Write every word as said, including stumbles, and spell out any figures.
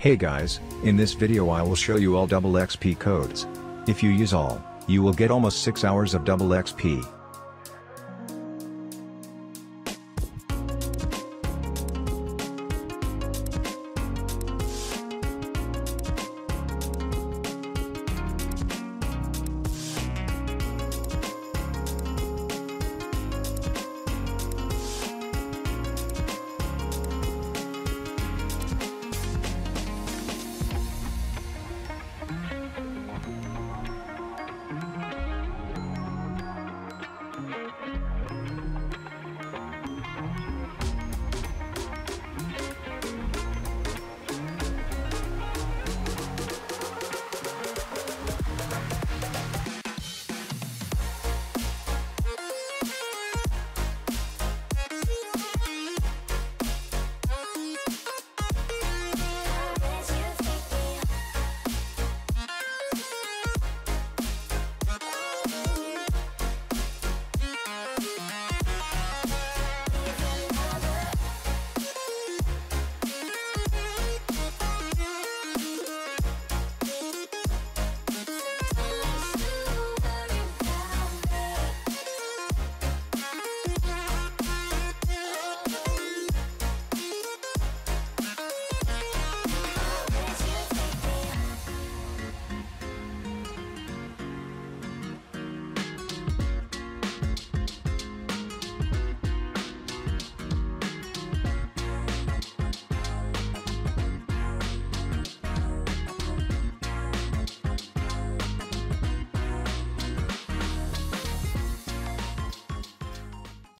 Hey guys, in this video I will show you all double X P codes. If you use all, you will get almost six hours of double X P.